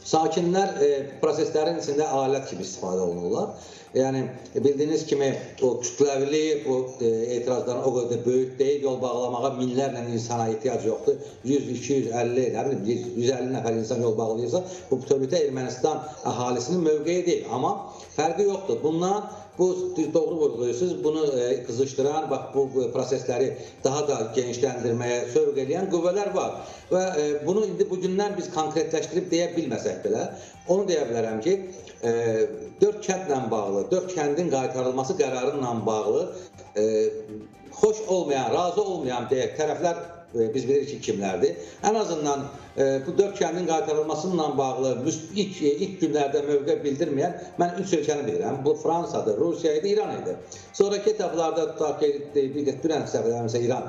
Sakinlər proseslərin içində alət kimi istifadə olunurlar. Yəni, bildiyiniz kimi, o kütləvli etirazların o qədər böyük deyil, yol bağlamağa minlərlə insana ehtiyac yoxdur. 100, 250, nə bilim, 150 nəfər insan yol bağlayırsa, bu bütövlükdə Ermənistan əhalisinin mövqeyi deyil. Amma fərqi yoxdur. Bundan, bu doğru vurğuluyorsunuz, bunu qızışdıran, bax, bu prosesləri daha da genişləndirməyə sövq edən qüvvələr var. Və bunu indi bugündən biz konkretləşdirib deyə bilməsək belə, onu deyə bilərəm ki, 4 kəndlə bağlı, 4 kəndin qaytarılması qərarıyla bağlı xoş olmayan, razı olmayan deyək, tərəflər biz bilirik ki, kimlərdir. Ən azından bu 4 kəndin qaytarılmasıyla bağlı ilk günlərdə mövqe bildirməyən mən 3 ölkəni bilirəm. Bu Fransadır, Rusiya idi, İran idi. Sonraki etaplarda tutaq ki, bir məsələ İran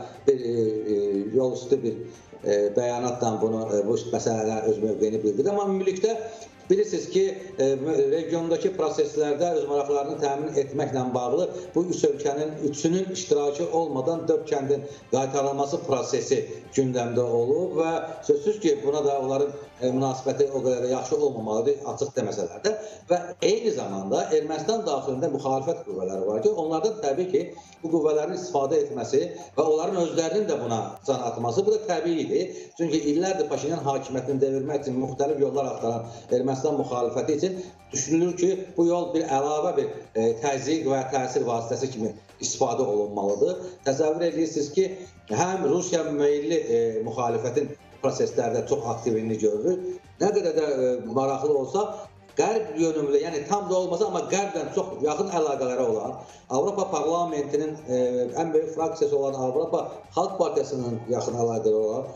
yolüstü bir bəyanatla bu məsələlər öz mövqeyini bildirdi. Amma ümumilikdə bilirsiniz ki, regiondakı proseslərdə öz maraqlarını təmin etməklə bağlı bu 3 ölkənin üçünün iştirakı olmadan 4 kəndin qaytarılması prosesi gündəmdə olub və sözsüz ki, buna da onların münasibəti o qədər yaxşı olmamalıdır, açıq deməsələr də. Və eyni zamanda Ermənistan daxilində müxalifət qüvvələri var ki, onlardan təbii ki, bu qüvvələrin istifadə etməsi və onların özlərinin də buna can atması, bu da təbiidir. Çünki illərdir Paşinyan hakimiyyətini devirmək üçün müxtəlif yollar axtaran Ermənistan müxalifəti üçün düşünülür ki, bu yol bir əlavə bir təzyiq və təsir vasitəsi kimi istifadə olunmalıdır. Təsəvvür edirsiniz ki, həm Rusiya meyilli müxalifətin proseslərdə çox aktivini görürük. Nə qədər də maraqlı olsa, qərb yönümlü, yəni tam da olmasa, amma qərblə çox yaxın əlaqələri olan, Avropa Parlamentinin ən böyük fraksiyası olan Avropa Xalq Partiyasının yaxın əlaqələri olan,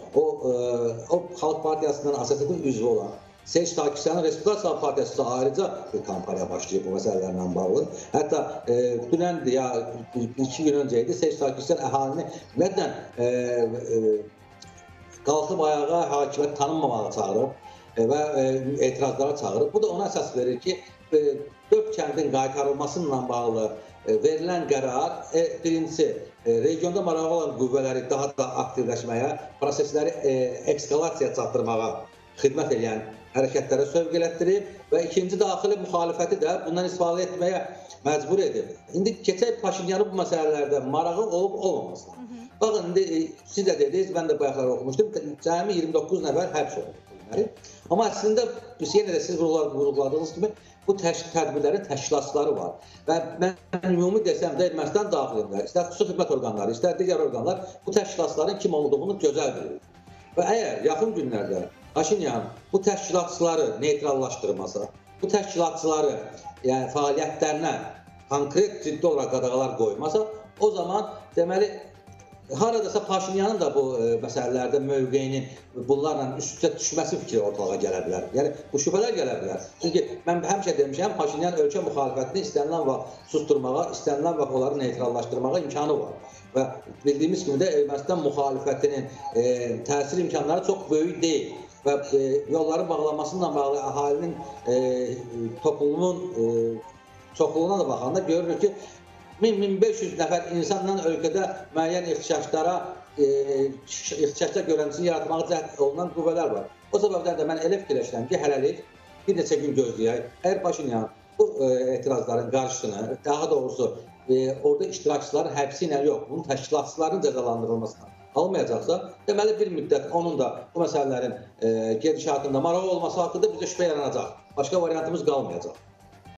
o Xalq Partiyasının əsasının üzvü olan Serj Sarkisyanın Respublika Partiyası ayrıca bir kampanya başlayıb bu məsələlərlə bağlı. Hətta dünəndir ya 2 gün öncə idi, Serj Sarkisyan əhalini ümumiyyətlə qalxıb ayağa hakimiyyət tanınmamağa çağırıb və etirazlara çağırıb. Bu da ona əsas verir ki, 4 kəndin qaytarılmasıyla bağlı verilən qərar birincisi, regionda marağı olan qüvvələri daha da aktivləşməyə, prosesləri eskalasiyaya çatdırmağa xidmət edən hərəkətlərə sövq elətdirib və ikinci daxili müxalifəti də bundan istifadə etməyə məcbur edib. İndi keçək Paşinyanın bu məsələlərdə marağı olub-olmamasına. Baxın, siz də dediniz, mən də bayaqlar oxumuşdum, cəmi 29 nəfər həbs olunub. Amma əslində, yenə də siz vurğuladığınız kimi, bu tədbirlərin təşkilatçıları var. Və mən ümumi desəm də Ermənistan daxilində, istər xüsusi xidmət orqanları, istər digər orqanlar bu təşkilatçıların kim olduğunu gözəl bilir. Və əgər yaxın günlərdə Paşinyan bu təşkilatçıları neytrallaşdırmasa, bu təşkilatçıları fəaliyyətlərinə konkret ciddi olaraq qadağalar qoymasa, o zaman deməli, haradasa Paşinyanın da bu məsələlərdə mövqeyinin bunlarla üst-üstə düşməsi fikri ortalığa gələ bilər. Yəni, bu şübhələr gələ bilər. Çünki mən həmişə demişəm, Paşinyan ölkə müxalifətini istənilən vaxt susturmağa, istənilən vaxt onları neytrallaşdırmağa imkanı var. Və bildiyimiz kimi də Ermənistan müxalifətinin təsir imkanları çox böyük deyil. Və yolların bağlanmasıyla bağlı əhalinin topluluğunun çoxluğuna da baxanda görürük ki, 1000-1500 nəfər insanla ölkədə müəyyən ixtişaşlar görəntisini yaratmağa cəhd olunan qüvvələr var. O səbəbdən də mən elə fikirləşirəm ki, hələlik bir neçə gün gözləyək. Əgər Paşinyan bu etirazların qarşısını, daha doğrusu orada iştirakçıların həbsi ilə yox, bunun təşkilatçıların cəzalandırılmasına almayacaqsa, deməli bir müddət onun da bu məsələlərin gedişatında marağı olması haqqında bizə şübhə yaranacaq. Başqa variantımız qalmayacaq.